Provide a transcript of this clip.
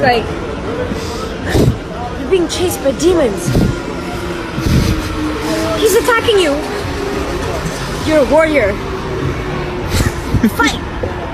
like you're being chased by demons. He's attacking you. You're a warrior. Fight!